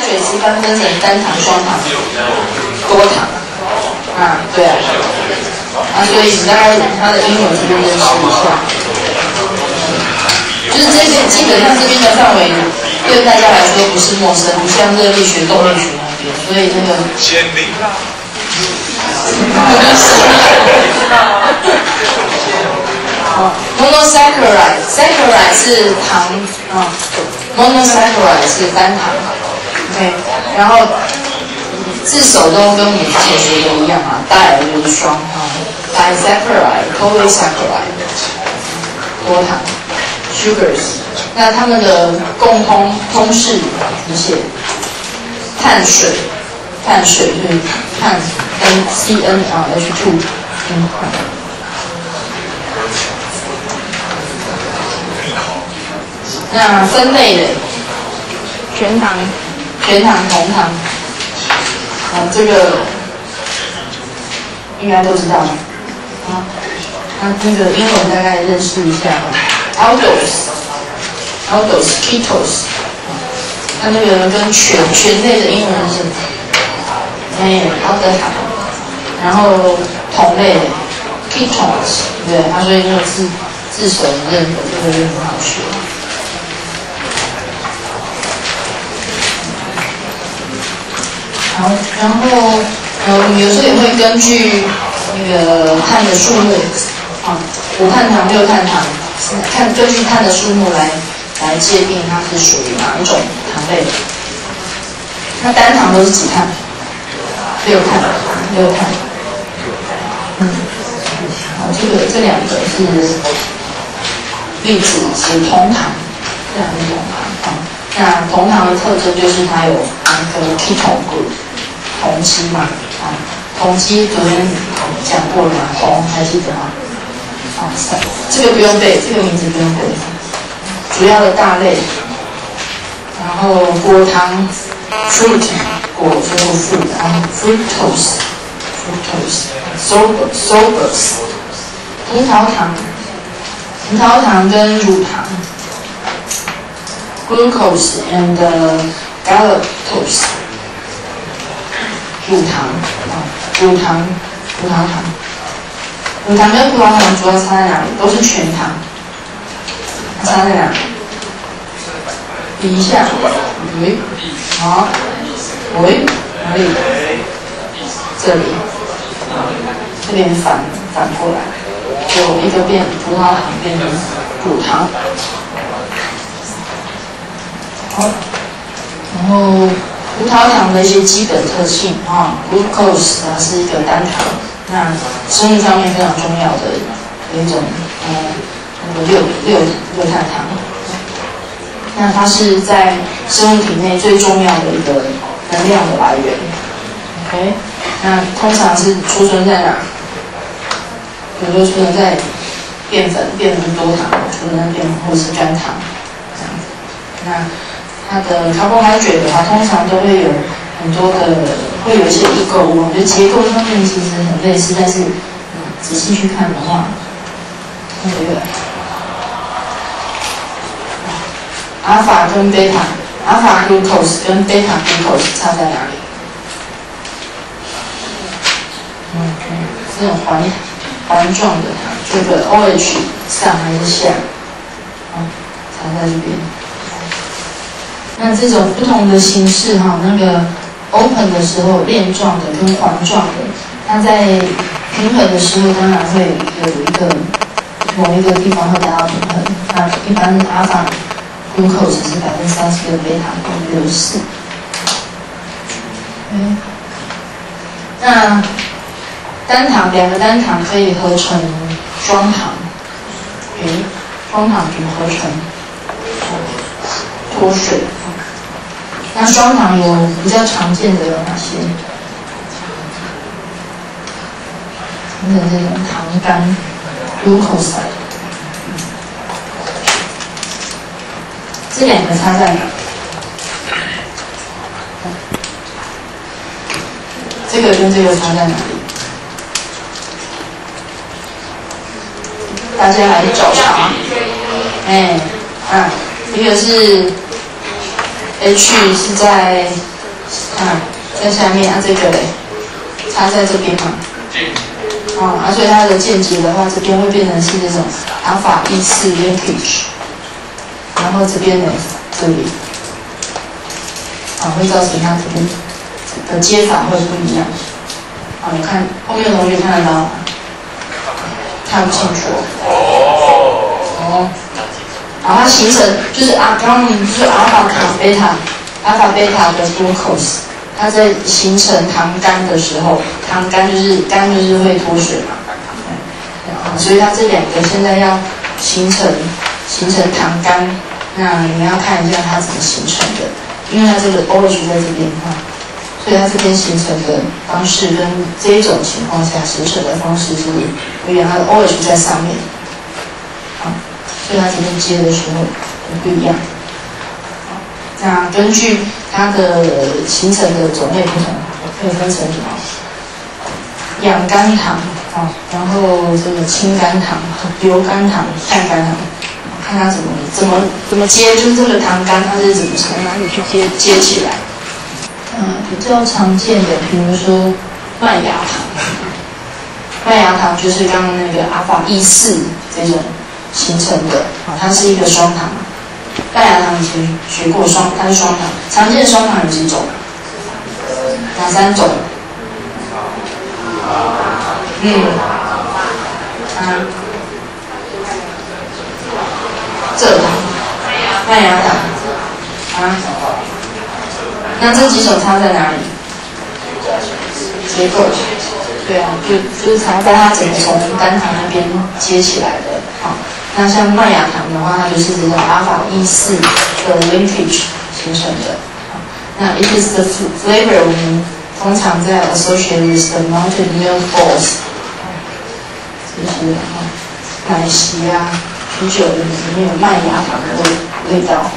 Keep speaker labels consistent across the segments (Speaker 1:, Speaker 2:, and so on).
Speaker 1: carbohydrates 一般分成单糖、双糖、多糖啊，对啊，所以你大概它的英文这边认识一下，就是这边基本上这边的范围对大家来说不是陌生，不像热力学、动力学那边，所以那个
Speaker 2: 先令。
Speaker 1: monosaccharide 是糖monosaccharide 是单糖 ，OK， 然后字首都跟我们之前学的一样啊，di 就是双disaccharide、polysaccharide 多糖 sugars， 那它们的共通式你写碳水就是碳跟 CnH2 那分类的全糖、红糖，这个应该都知道啊。那这个英文大概认识一下aldose、ketose， 那个跟醛类的英文是什么？奥德塔，然后酮类的 ketones， 对，所以这个字首认的这个就很好学。好，然后我们有时候也会根据那个碳的数目，5碳糖、6碳糖，根据碳的数目来界定它是属于哪一种糖类。那单糖都是几碳？6碳。好，这两个是例子，是同糖，这两个同糖。那同糖的特征就是它有含个 ketone group。酮基嘛，酮基昨天讲过了嘛，酮还记得吗？这个不用背，这个名字不用背，主要的大类，然后果糖 fruit 果就是 fruit， 然后 fructose sorbus 葡萄糖跟乳糖 glucose and galactose。乳糖跟葡萄糖主要差在哪里？都是全糖，差在哪里？比一下，好，哪里？这边反过来，就一个变葡萄糖变成乳糖，好，然后。葡萄糖的一些基本特性glucose 是一个单糖，那生物上面非常重要的一种那个六碳糖，那它是在生物体内最重要的一个能量的来源。OK， 那通常是储存在哪？比如说储存在淀粉多糖，储存在淀粉或者是肝糖这样子，那。它的 carbohydrate 的话，通常都会有很多的，会有一些异构物，我觉得结构上面其实很类似，但是仔细去看的话，那个阿法跟贝塔，阿法 glucose 跟贝塔 glucose 差在哪里？这种环状的糖，这个 OH 上还是下？差在这边。那这种不同的形式那个 open 的时候链状的跟环状的，它在平衡的时候当然会有一个某一个地方会达到平衡。那一般阿法 glucose 是30%的贝塔64%。那两个单糖可以合成双糖，双糖怎么合成？脱水。那双糖有比较常见的有哪些？这种糖苷 glucose， 这两个差在哪？这个跟这个差在哪里？大家来找茬。一个是 H 是在看在下面这个嘞，插在这边嘛。所以它的间接的话，这边会变成是这种α-E4 linkage， 然后这边呢，这里，会造成它这边的接法会不一样。你看后面的同学看得到吗？看不清楚。然后它形成就是刚就是阿尔法卡贝塔，阿尔法贝塔的glucose。它在形成糖苷的时候，糖苷就是苷就是会脱水嘛，所以它这两个现在要形成糖苷，那你要看一下它怎么形成的，因为它这个 OH 在这边所以它这边形成的方式跟这一种情况下形成的方式是不一样，它的 OH 在上面，所以它这边接的时候不一样。那根据它的形成的种类不同，可以分成什么？氧苷糖然后这个氢苷糖、硫苷糖、碳苷糖，看它怎么接，就是这个糖苷它是怎么从哪里去接起来？比较常见的，比如说麦芽糖，麦芽糖就是刚刚那个α-E4这种形成的，它是一个双糖。麦芽糖以前学过它是双糖，常见的双糖有几种？哪3种？蔗糖、麦芽糖那这几种差在哪里？结构，对就是差在它整个从单糖那边接起来的那像麦芽糖的话，它就是这种α-E4的 linkage 形成的。那 it is the flavor 我们通常在 associate with the malted milk balls， 这些奶昔啤酒里面有麦芽糖的味道。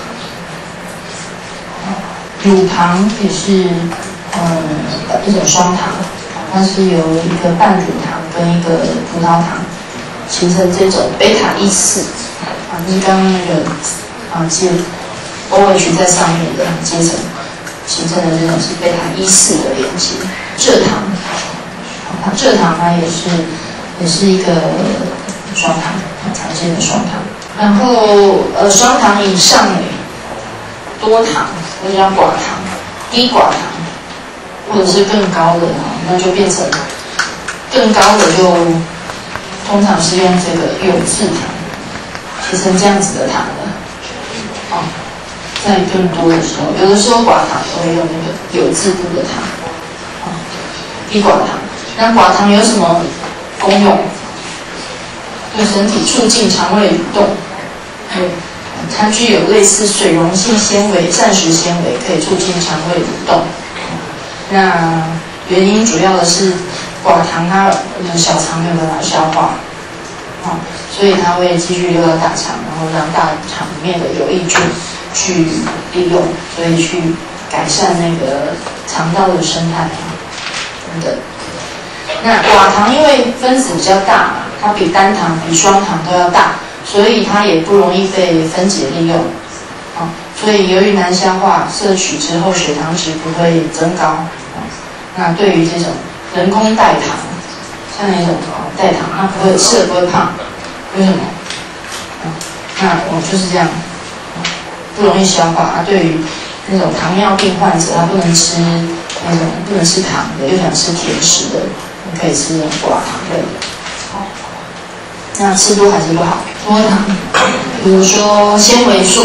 Speaker 1: 乳糖也是一种双糖，它是由一个半乳糖跟一个葡萄糖形成这种贝塔E4就是刚刚那个接 OH 在上面的阶层形成的这种是贝塔E4的连接。蔗糖它也是一个双糖，常见的双糖。然后双糖以上多糖或者叫寡糖、低寡糖，或者是更高的那就变成更高的就通常是用这个有字糖写成这样子的糖的，在更多的时候，有的时候寡糖都会用那个有字部的糖，低寡糖。那寡糖有什么功用？对身体促进肠胃蠕动，它具有类似水溶性纤维、膳食纤维，可以促进肠胃蠕动。那原因主要的是寡糖我们小肠没有办法消化，所以它会继续流到大肠，然后让大肠里面的有益菌去利用，所以去改善那个肠道的生态等等。那寡糖因为分子比较大嘛，它比单糖、比双糖都要大，所以它也不容易被分解利用。所以由于难消化，摄取之后血糖值不会增高。那对于这种人工代糖，像那种代糖，它不会吃了不会胖，为什么？那我就是这样，不容易消化。对于那种糖尿病患者，他不能吃糖的，又想吃甜食的，你可以吃那种寡糖类的。那吃多还是不好，多糖，比如说纤维素，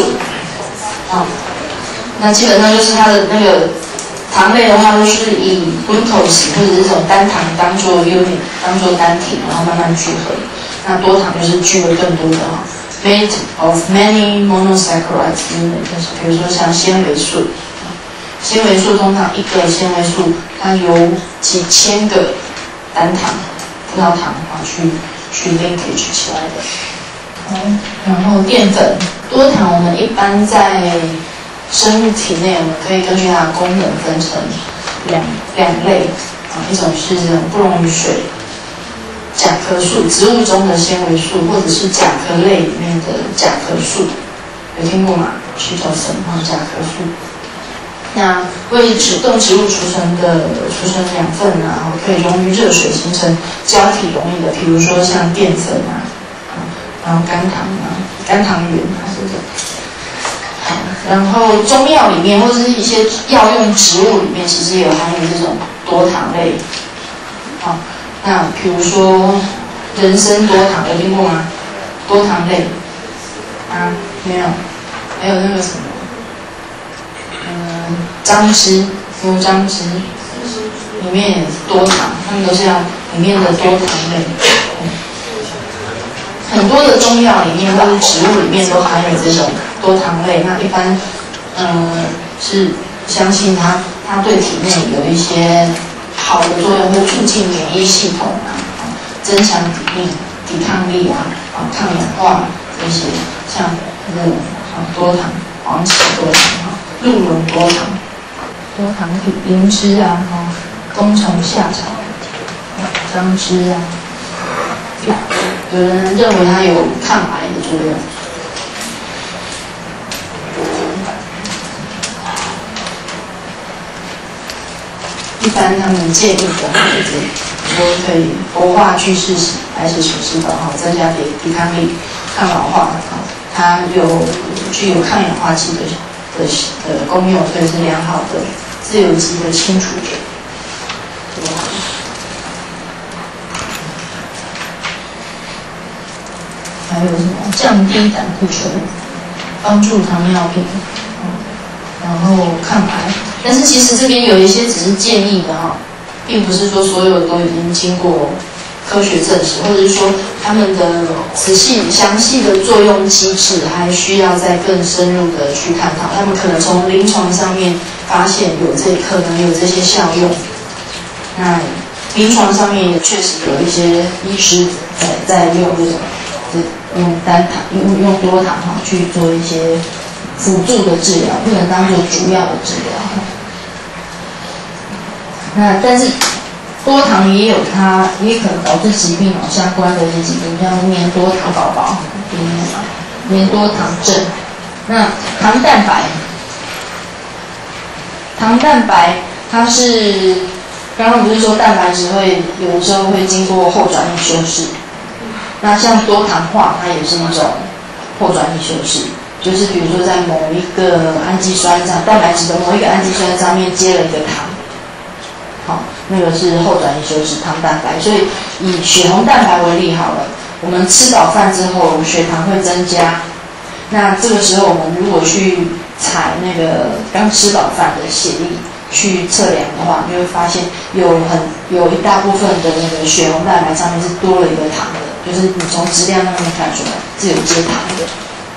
Speaker 1: 那基本上就是它的那个糖类的话，就是以 glucose 或者是这种单糖当做 unit， 当做单体，然后慢慢聚合。那多糖就是聚了更多的made of many monosaccharides unit， 比如说像纤维素，纤维素通常一个纤维素它由几千个单糖、葡萄糖去 linkage 起来的。然后淀粉，多糖我们一般在生物体内，我们可以根据它的功能分成两类，一种是这种不溶于水甲壳素，植物中的纤维素，或者是甲壳类里面的甲壳素，有听过吗？须头神甲壳素。 那为动植物储存养分啊，可以溶于热水形成胶体溶液的，比如说像淀粉啊，然后甘糖原啊这种。好，然后中药里面或者是一些药用植物里面，其实也有含有这种多糖类。好，那比如说人参多糖，有听过吗？多糖类啊，没有，还有那个什么。樟汁，牛樟汁里面也多糖，它们都是要里面的多糖类。很多的中药里面或者植物里面都含有这种多糖类。那一般，是相信它对体内有一些好的作用，会促进免疫系统啊，增强抵抗力啊，抗氧化这些，像这种多糖、黄芪多糖、鹿茸多糖。多糖体、灵芝啊，冬虫夏草、樟汁啊，有人认为它有抗癌的作用。一般他们建议的孩子说可以活化巨噬白血球细胞，增加抵抗力、抗老化，它具有抗氧化剂的功用，所以是良好的自由基的清除者。还有什么降低胆固醇，帮助糖尿病，然后抗癌。但是其实这边有一些只是建议的并不是说所有都已经经过科学证实，或者是说他们的详细的作用机制还需要再更深入的去探讨。他们可能从临床上面发现可能有这些效用，那临床上面也确实有一些医师在用这种用单糖用多糖去做一些辅助的治疗，不能当做主要的治疗。那但是多糖也可能导致疾病相关的一些疾病，像黏多糖宝宝、黏多糖症。那糖蛋白它是刚刚不是说蛋白质有的时候会经过后转移修饰，那像多糖化它也是一种后转移修饰，就是比如说在某一个氨基酸上，蛋白质的某一个氨基酸上面接了一个糖。好，那个是后转移修饰糖蛋白。所以以血红蛋白为例好了，我们吃饱饭之后血糖会增加，那这个时候我们如果去采那个刚吃饱饭的血液去测量的话，你就会发现有一大部分的那个血红蛋白上面是多了一个糖的，就是你从质量上面看出来是有接糖的。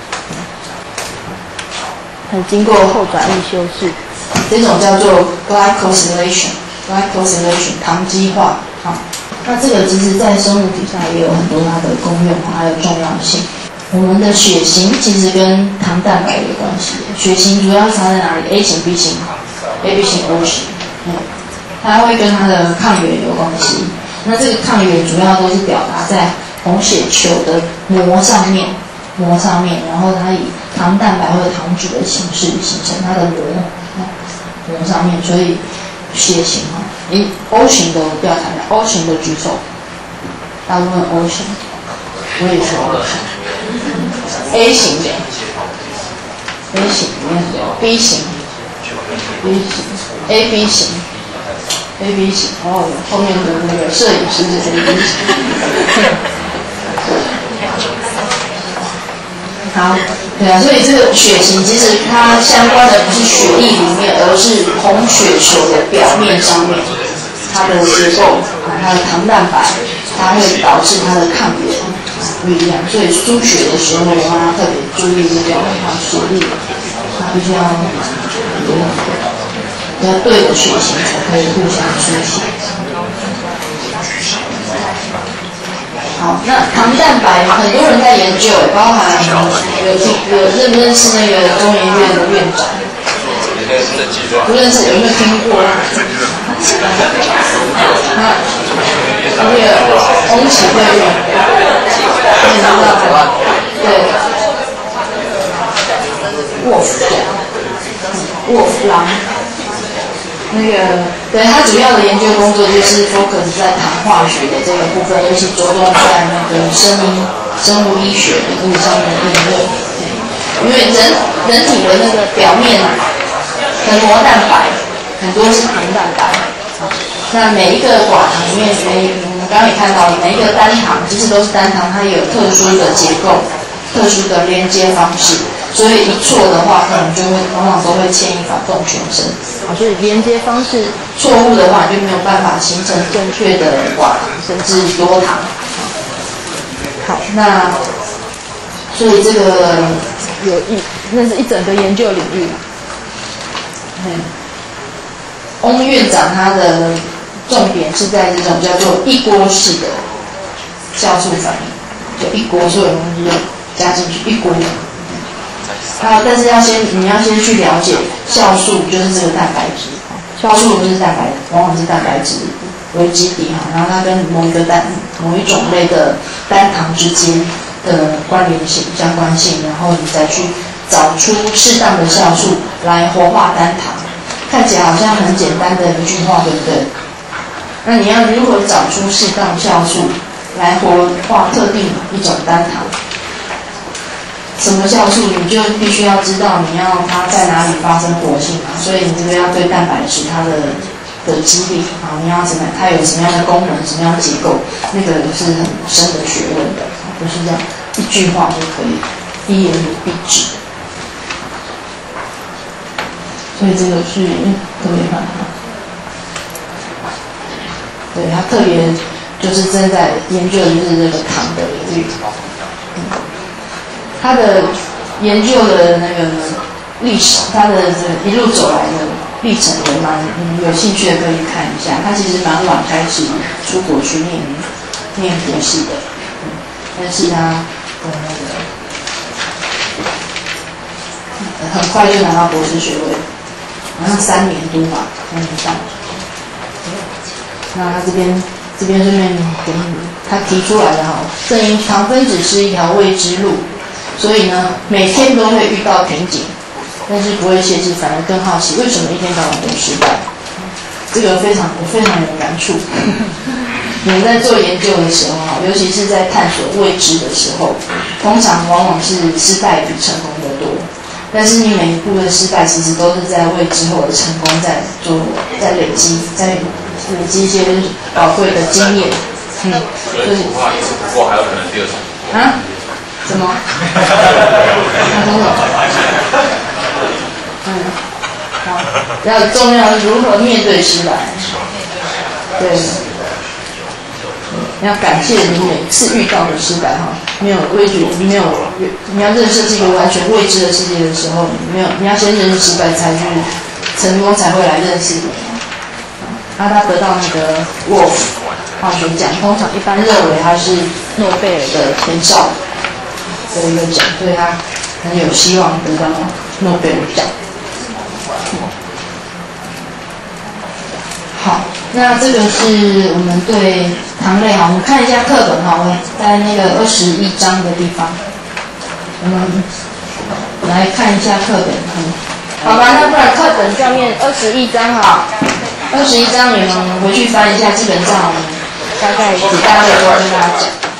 Speaker 1: 经过后转移修饰，这种叫做 glycosylation 糖基化。那这个其实在生物体上也有很多它的功用还有重要性。我们的血型其实跟糖蛋白有关系，血型主要是差在哪里 ？A 型、B 型、AB 型、O 型，它会跟它的抗原有关系。那这个抗原主要都是表达在红血球的膜上面，然后它以糖蛋白或者糖脂的形式形成它的膜上面，所以血型O 型的不要谈了 ，O 型的举手，大部分 O 型，我也是 O 型。A 型的 ，A 型里面有 B 型 ，AB 型。AB 型，后面的那个摄影师是 AB 型。好，对啊，所以这个血型其实它相关的不是血液里面，而是红血球的表面上面，它的结构，它的糖蛋白，它会导致它的抗原不一样。所以输血的时候的话，特别注意这个血液，它必须要对的血型才可以互相输血。好，那糖蛋白很多人在研究，包含有认不认识那个中研院的院长？不认识，有没有听过？那个红旗会院，你知道吗？对，沃夫狼， 那个，对，他主要的研究工作就是 focus 在糖化学的这个部分，尤其着重在那个生物医学领域上面的应用。因为人体的那个表面很多蛋白，很多是糖蛋白。那每一个寡糖里面，我们刚刚也看到，每一个单糖其实都是单糖，它有特殊的结构、特殊的连接方式。所以一错的话，可能就会往往都会牵一发动全身。
Speaker 2: 好，所以连接方式
Speaker 1: 错误的话，就没有办法形成正确的寡糖，甚至多糖。
Speaker 2: 好，
Speaker 1: 那所以这个
Speaker 2: 那是一整个研究领域。
Speaker 1: 翁院长他的重点是在这种叫做一锅式的酵素反应，就一锅所有东西就加进去一锅。但是你要先去了解酵素就是这个蛋白质，酵素不是蛋白，往往是蛋白质为基底哈，然后它跟某一种类的单糖之间的关联性、相关性，然后你再去找出适当的酵素来活化单糖。看起来好像很简单的一句话，对不对？那你要如何找出适当酵素来活化特定一种单糖？什么酵素，你就必须要知道你要它在哪里发生活性嘛，所以你这个要对蛋白质它的机理啊，你要它有什么样的功能、什么样的结构，那个是很深的学问的，不是这样一句话就可以一言以蔽之。所以这个是特别棒，对他特别就是正在研究的就是这个糖的领域。他的研究的那个历史，他的这一路走来的历程也蛮有兴趣的可以看一下。他其实蛮晚开始出国去念博士的，但是他的那个很快就拿到博士学位，好像3年多吧，3年上。那他这边顺便给他提出来的哈，正因糖分子是一条未知路。所以呢，每天都会遇到瓶颈，但是不会懈怠，反而更好奇为什么一天到晚都失败。这个我非常有感触。你们在做研究的时候，尤其是在探索未知的时候，通常往往是失败比成功的多。但是你每一步的失败，其实都是在为之后的成功在累积一些宝贵的经验。就是
Speaker 3: 不过还有可能第二场。
Speaker 1: 啊？什么？好，然后重要是如何面对失败。对，你要感谢你每次遇到的失败哈，没有畏惧，你要认识这个完全未知的世界的时候，你要先认识失败，才去成功才会来认识你。他得到那个沃夫化学奖，通常一般认为他是诺贝尔的前哨的一个奖，所以他很有希望得到诺贝尔奖。好，那这个是我们对糖类哈，我们看一下课本哈，在那个21章的地方，我们来看一下课本。好吧，那不然课本上面21章哈，21章你们回去翻一下，基本上我们大概几大类都跟大家讲。